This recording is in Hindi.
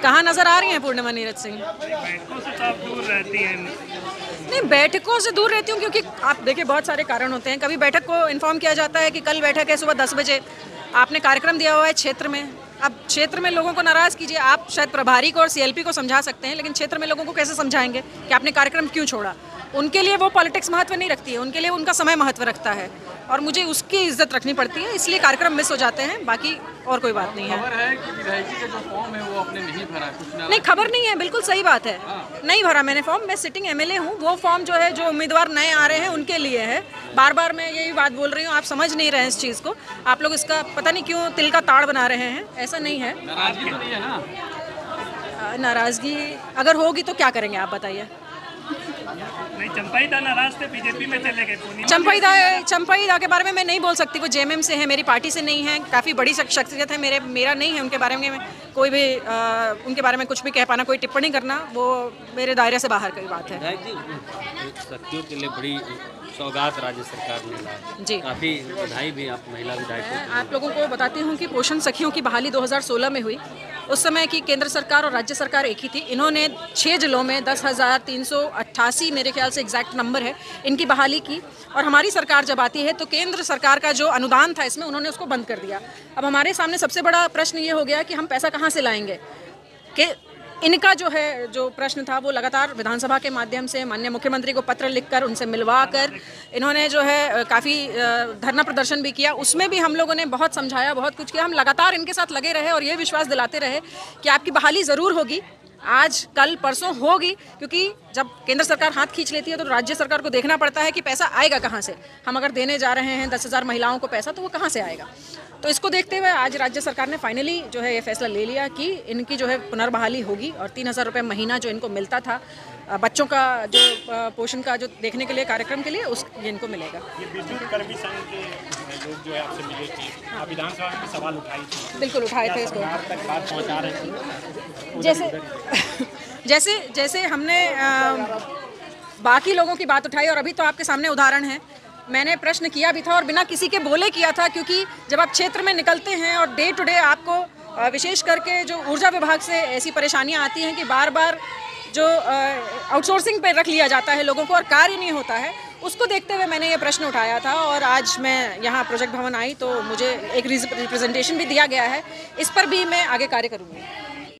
कहाँ नजर आ रही हैं पूर्णिमा नीरज सिंह? बैठकों से तो आप दूर रहती हैं। नहीं, बैठकों से दूर रहती हूँ क्योंकि आप देखिए बहुत सारे कारण होते हैं। कभी बैठक को इन्फॉर्म किया जाता है कि कल बैठक है सुबह 10 बजे, आपने कार्यक्रम दिया हुआ है क्षेत्र में, अब क्षेत्र में लोगों को नाराज़ कीजिए। आप शायद प्रभारी को और सीएलपी को समझा सकते हैं, लेकिन क्षेत्र में लोगों को कैसे समझाएंगे कि आपने कार्यक्रम क्यों छोड़ा? उनके लिए वो पॉलिटिक्स महत्व नहीं रखती है, उनके लिए उनका समय महत्व रखता है और मुझे उसकी इज्जत रखनी पड़ती है, इसलिए कार्यक्रम मिस हो जाते हैं, बाकी और कोई बात नहीं है। खबर है कि विधायकी का जो फॉर्म है वो आपने नहीं भरा, कुछ नहीं, खबर नहीं है, बिल्कुल सही बात है। नहीं भरा मैंने फॉर्म, मैं सिटिंग एमएलए हूँ। वो फॉर्म जो है, जो उम्मीदवार नए आ रहे हैं उनके लिए है। बार बार मैं यही बात बोल रही हूँ, आप समझ नहीं रहे हैं इस चीज़ को। आप लोग इसका पता नहीं क्यों तिल का ताड़ बना रहे हैं, ऐसा नहीं है। नाराजगी तो नहीं है ना? नाराज़गी अगर होगी तो क्या करेंगे आप बताइए? नहीं, चंपाईदा नाराज थे, बीजेपी में चले गए। चंपाईदा के बारे में मैं नहीं बोल सकती, वो जेएमएम से है, मेरी पार्टी से नहीं है, काफ़ी बड़ी शख्सियत है, मेरा नहीं है उनके बारे में कोई भी उनके बारे में कुछ भी कह पाना, कोई टिप्पणी करना, वो मेरे दायरे से बाहर की बात है। सखियों के लिए बड़ी सौगात राज्य सरकार ने लाई जी, काफ़ी बधाई भी आप महिला विधायक। मैं आप लोगों को बताती हूँ कि पोषण सखियों की बहाली 2016 में हुई। उस समय की केंद्र सरकार और राज्य सरकार एक ही थी। इन्होंने 6 जिलों में 10,388 मेरे ख्याल से एग्जैक्ट नंबर है, इनकी बहाली की। और हमारी सरकार जब आती है तो केंद्र सरकार का जो अनुदान था इसमें उन्होंने उसको बंद कर दिया। अब हमारे सामने सबसे बड़ा प्रश्न ये हो गया कि हम पैसा कहाँ से लाएंगे, कि इनका जो है जो प्रश्न था वो लगातार विधानसभा के माध्यम से माननीय मुख्यमंत्री को पत्र लिखकर उनसे मिलवाकर इन्होंने जो है काफ़ी धरना प्रदर्शन भी किया। उसमें भी हम लोगों ने बहुत समझाया, बहुत कुछ किया। हम लगातार इनके साथ लगे रहे और ये विश्वास दिलाते रहे कि आपकी बहाली ज़रूर होगी, आज कल परसों होगी, क्योंकि जब केंद्र सरकार हाथ खींच लेती है तो राज्य सरकार को देखना पड़ता है कि पैसा आएगा कहाँ से। हम अगर देने जा रहे हैं 10,000 महिलाओं को पैसा, तो वो कहाँ से आएगा? तो इसको देखते हुए आज राज्य सरकार ने फाइनली जो है ये फैसला ले लिया कि इनकी जो है पुनर्बहाली होगी और 3,000 रुपये महीना जो इनको मिलता था बच्चों का जो पोषण का जो देखने के लिए कार्यक्रम के लिए, उस ये इनको मिलेगा। ये विद्युत कर्मी संघ के लोग जो है आपसे मिले थे, आप विधानसभा में सवाल उठाई थी। बिल्कुल उठाए थे इसको, तक बात पहुंचा रहे थे। जैसे हमने बाकी लोगों की बात उठाई और अभी तो आपके सामने उदाहरण है, मैंने प्रश्न किया भी था और बिना किसी के बोले किया था, क्योंकि जब आप क्षेत्र में निकलते हैं और डे टू डे आपको विशेष करके जो ऊर्जा विभाग से ऐसी परेशानियां आती हैं कि बार बार जो आउटसोर्सिंग पे रख लिया जाता है लोगों को और कार्य नहीं होता है, उसको देखते हुए मैंने ये प्रश्न उठाया था। और आज मैं यहाँ प्रोजेक्ट भवन आई तो मुझे एक रिप्रेजेंटेशन भी दिया गया है, इस पर भी मैं आगे कार्य करूँगी।